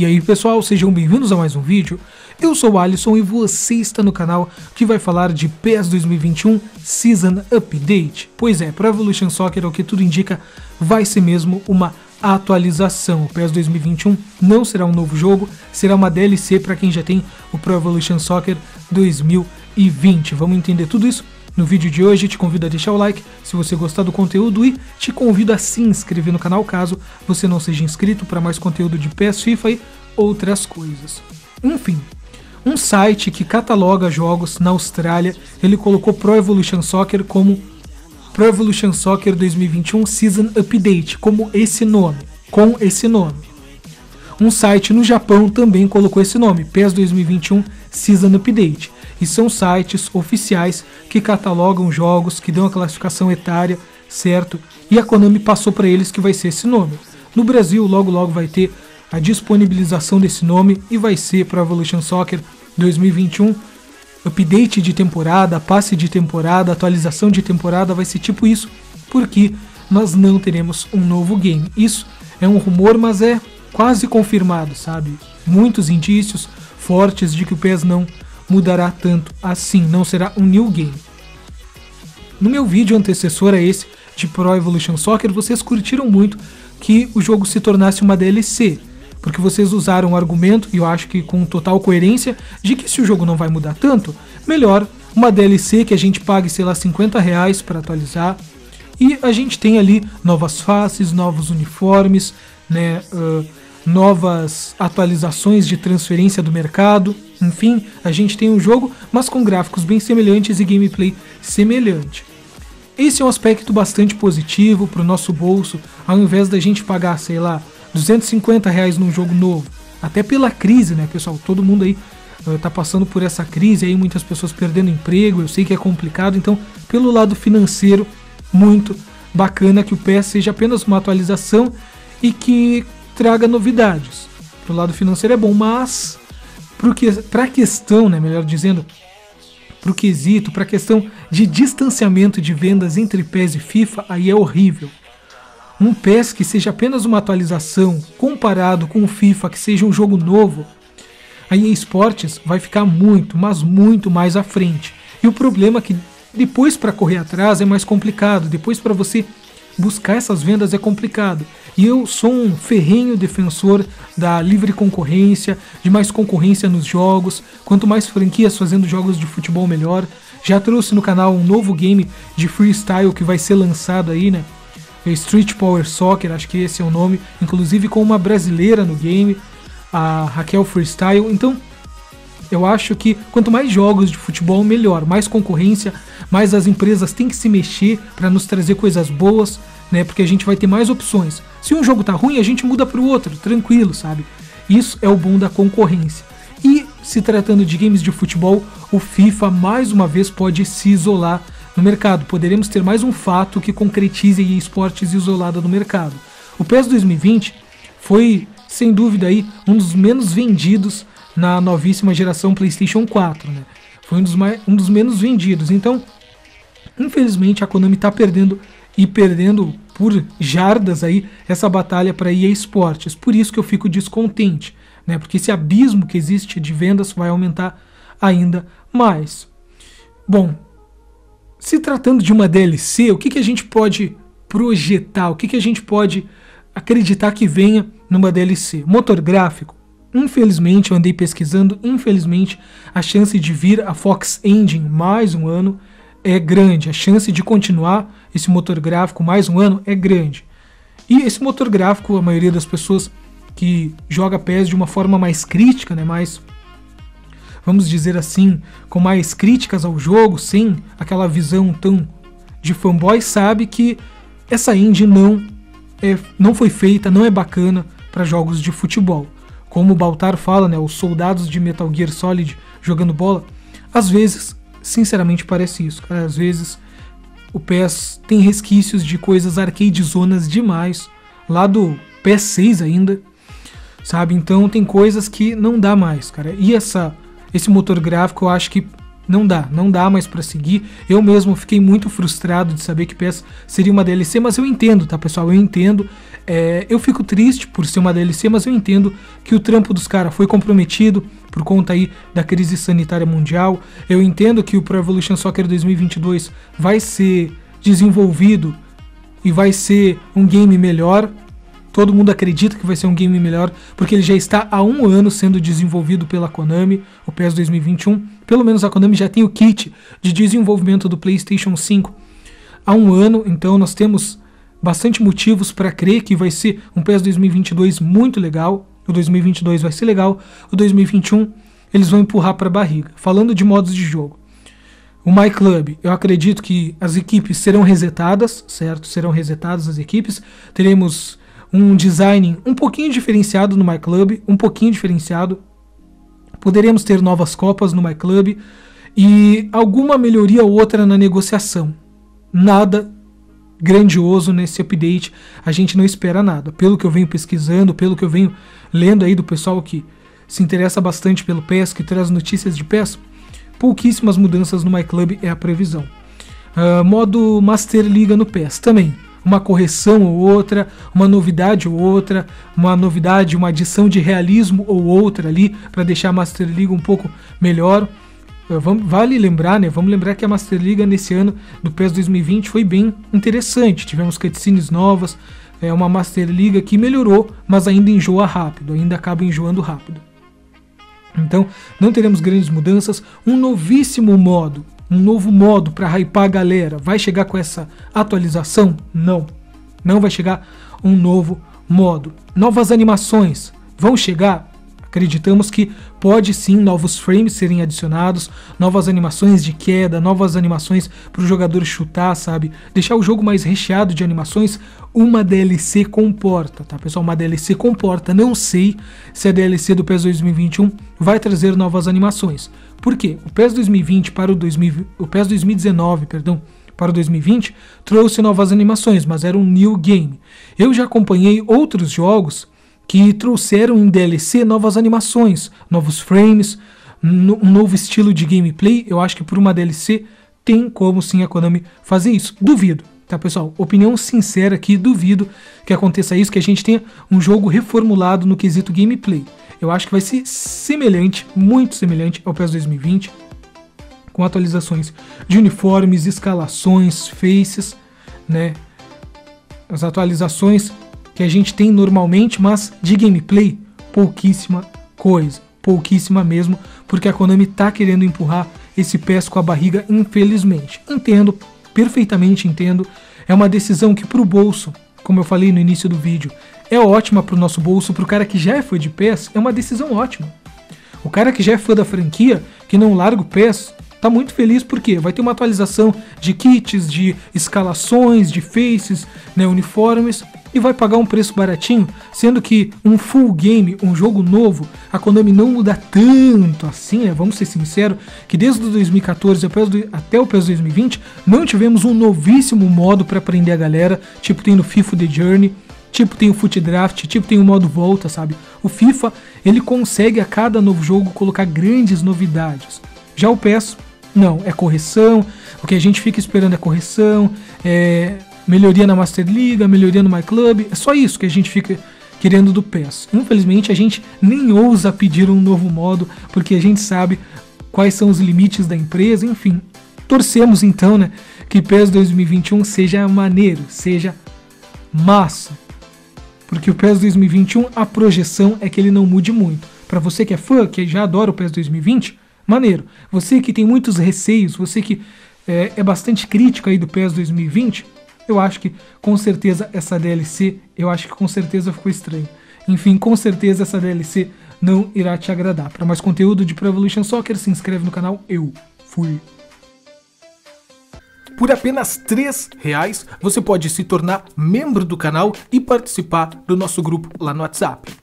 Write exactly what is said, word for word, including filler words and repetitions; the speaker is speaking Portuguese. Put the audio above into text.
E aí pessoal, sejam bem-vindos a mais um vídeo. Eu sou o Alisson e você está no canal que vai falar de P E S dois mil e vinte e um Season Update. Pois é, Pro Evolution Soccer, ao que tudo indica, vai ser mesmo uma atualização. O P E S dois mil e vinte e um não será um novo jogo, será uma D L C para quem já tem o Pro Evolution Soccer dois mil e vinte. Vamos entender tudo isso no vídeo de hoje. Te convido a deixar o like se você gostar do conteúdo e te convido a se inscrever no canal caso você não seja inscrito para mais conteúdo de P E S, FIFA e outras coisas. Enfim, um site que cataloga jogos na Austrália, ele colocou Pro Evolution Soccer como Pro Evolution Soccer dois mil e vinte e um Season Update, como esse nome, com esse nome. Um site no Japão também colocou esse nome, P E S dois mil e vinte e um Season Update. E são sites oficiais que catalogam jogos, que dão a classificação etária, certo? E a Konami passou para eles que vai ser esse nome. No Brasil, logo logo vai ter a disponibilização desse nome e vai ser Pro Evolution Soccer dois mil e vinte e um. Update de temporada, passe de temporada, atualização de temporada, vai ser tipo isso, porque nós não teremos um novo game. Isso é um rumor, mas é quase confirmado, sabe? Muitos indícios fortes de que o P E S não mudará tanto assim, não será um new game. No meu vídeo antecessor a esse de Pro Evolution Soccer, vocês curtiram muito que o jogo se tornasse uma D L C, porque vocês usaram o argumento, e eu acho que com total coerência, de que se o jogo não vai mudar tanto, melhor uma D L C que a gente pague, sei lá, cinquenta reais para atualizar, e a gente tem ali novas faces, novos uniformes, né, uh, novas atualizações de transferência do mercado, enfim, a gente tem um jogo, mas com gráficos bem semelhantes e gameplay semelhante. Esse é um aspecto bastante positivo para o nosso bolso, ao invés da gente pagar, sei lá, duzentos e cinquenta reais num jogo novo, até pela crise, né, pessoal? Todo mundo aí uh, tá passando por essa crise, aí muitas pessoas perdendo emprego, eu sei que é complicado, então, pelo lado financeiro, muito bacana que o P E S seja apenas uma atualização e que traga novidades. Pro lado financeiro é bom, mas para a questão, né, melhor dizendo, para o quesito, para a questão de distanciamento de vendas entre P E S e FIFA, aí é horrível. Um P E S que seja apenas uma atualização comparado com o FIFA que seja um jogo novo, a E A Sports vai ficar muito, mas muito mais à frente. E o problema é que depois para correr atrás é mais complicado, depois para você buscar essas vendas é complicado. E eu sou um ferrenho defensor da livre concorrência, de mais concorrência nos jogos, quanto mais franquias fazendo jogos de futebol melhor. Já trouxe no canal um novo game de freestyle que vai ser lançado aí, né? Street Power Soccer, acho que esse é o nome, inclusive com uma brasileira no game, a Raquel Freestyle. Então, eu acho que quanto mais jogos de futebol, melhor. Mais concorrência, mais as empresas têm que se mexer para nos trazer coisas boas, né? Porque a gente vai ter mais opções. Se um jogo tá ruim, a gente muda para o outro, tranquilo, sabe? Isso é o bom da concorrência. E se tratando de games de futebol, o FIFA mais uma vez pode se isolar no mercado. Poderemos ter mais um fato que concretize a E A Sports isolada no mercado. O P E S dois mil e vinte foi, sem dúvida, aí, um dos menos vendidos na novíssima geração PlayStation quatro, né? Foi um dos, mais, um dos menos vendidos. Então, infelizmente, a Konami está perdendo e perdendo por jardas aí essa batalha para a E A Sports. Por isso que eu fico descontente, né? Porque esse abismo que existe de vendas vai aumentar ainda mais. Bom, se tratando de uma D L C, o que, que a gente pode projetar? O que, que a gente pode acreditar que venha numa D L C? Motor gráfico? Infelizmente, eu andei pesquisando, infelizmente, a chance de vir a Fox Engine mais um ano é grande. A chance de continuar esse motor gráfico mais um ano é grande. E esse motor gráfico, a maioria das pessoas que joga P E S de uma forma mais crítica, né, mais, vamos dizer assim, com mais críticas ao jogo, sem aquela visão tão de fanboy, sabe que essa engine não, é, não foi feita, não é bacana para jogos de futebol. Como o Baltar fala, né, os soldados de Metal Gear Solid jogando bola, às vezes, sinceramente, parece isso. Cara. Às vezes o P E S tem resquícios de coisas arcade zonas demais, lá do P S seis ainda, sabe? Então tem coisas que não dá mais, cara. E essa, esse motor gráfico eu acho que Não dá, não dá mais pra seguir. Eu mesmo fiquei muito frustrado de saber que P E S seria uma D L C, mas eu entendo, tá, pessoal? Eu entendo. É, eu fico triste por ser uma D L C, mas eu entendo que o trampo dos caras foi comprometido por conta aí da crise sanitária mundial. Eu entendo que o Pro Evolution Soccer dois mil e vinte e dois vai ser desenvolvido e vai ser um game melhor. Todo mundo acredita que vai ser um game melhor, porque ele já está há um ano sendo desenvolvido pela Konami, o P E S dois mil e vinte e um. Pelo menos a Konami já tem o kit de desenvolvimento do PlayStation cinco há um ano, então nós temos bastante motivos para crer que vai ser um P E S dois mil e vinte e dois muito legal. O dois mil e vinte e dois vai ser legal, o dois mil e vinte e um eles vão empurrar para a barriga. Falando de modos de jogo, o My Club, eu acredito que as equipes serão resetadas, certo? Serão resetadas as equipes, teremos um design um pouquinho diferenciado no My Club, um pouquinho diferenciado. Poderemos ter novas copas no My Club e alguma melhoria ou outra na negociação. Nada grandioso nesse update, a gente não espera nada. Pelo que eu venho pesquisando, pelo que eu venho lendo aí do pessoal que se interessa bastante pelo P E S, que traz notícias de P E S, pouquíssimas mudanças no My Club é a previsão. Uh, modo Master Liga no P E S também. Uma correção ou outra, uma novidade ou outra, uma novidade, uma adição de realismo ou outra ali, para deixar a Master League um pouco melhor. Vamos, vale lembrar, né? Vamos lembrar que a Master League nesse ano do P E S dois mil e vinte foi bem interessante. Tivemos cutscenes novas, é uma Master League que melhorou, mas ainda enjoa rápido, ainda acaba enjoando rápido. Então, não teremos grandes mudanças. Um novíssimo modo. Um novo modo para hypar a galera. Vai chegar com essa atualização? Não. Não vai chegar um novo modo. Novas animações vão chegar? Acreditamos que pode sim novos frames serem adicionados, novas animações de queda, novas animações para o jogador chutar, sabe? Deixar o jogo mais recheado de animações. Uma D L C comporta, tá, pessoal? Uma D L C comporta. Não sei se a D L C do P E S dois mil e vinte e um vai trazer novas animações. Por quê? O P E S dois mil e vinte para o, dois mil, o P E S dois mil e dezenove, perdão, para o dois mil e vinte trouxe novas animações, mas era um new game. Eu já acompanhei outros jogos que trouxeram em D L C novas animações, novos frames, um novo estilo de gameplay. Eu acho que por uma D L C tem como sim a Konami fazer isso. Duvido, tá, pessoal? Opinião sincera aqui, duvido que aconteça isso, que a gente tenha um jogo reformulado no quesito gameplay. Eu acho que vai ser semelhante, muito semelhante ao P E S dois mil e vinte, com atualizações de uniformes, escalações, faces, né? As atualizações que a gente tem normalmente, mas de gameplay, pouquíssima coisa, pouquíssima mesmo, porque a Konami tá querendo empurrar esse P E S com a barriga, infelizmente. Entendo, perfeitamente entendo, é uma decisão que pro bolso, como eu falei no início do vídeo, é ótima pro nosso bolso, pro cara que já é fã de P E S, é uma decisão ótima. O cara que já é fã da franquia, que não larga o P E S, tá muito feliz porque vai ter uma atualização de kits, de escalações, de faces, né, uniformes, e vai pagar um preço baratinho, sendo que um full game, um jogo novo, a Konami não muda tanto assim, né? Vamos ser sinceros, que desde o dois mil e quatorze até o P E S dois mil e vinte não tivemos um novíssimo modo para prender a galera, tipo tem no FIFA The Journey, tipo tem o Foot Draft, tipo tem o modo volta, sabe? O FIFA, ele consegue a cada novo jogo colocar grandes novidades. Já o P E S, não, é correção, o que a gente fica esperando é correção, é melhoria na Master League, melhoria no My Club, é só isso que a gente fica querendo do P E S. Infelizmente a gente nem ousa pedir um novo modo, porque a gente sabe quais são os limites da empresa, enfim. Torcemos então, né, que P E S dois mil e vinte e um seja maneiro, seja massa, porque o P E S dois mil e vinte e um, a projeção é que ele não mude muito. Para você que é fã, que já adora o P E S dois mil e vinte, maneiro. Você que tem muitos receios, você que é, é bastante crítico aí do P E S dois mil e vinte, eu acho que com certeza essa D L C, eu acho que com certeza ficou estranho. Enfim, com certeza essa D L C não irá te agradar. Para mais conteúdo de Pro Evolution Soccer, se inscreve no canal. Eu fui. Por apenas três reais, você pode se tornar membro do canal e participar do nosso grupo lá no WhatsApp.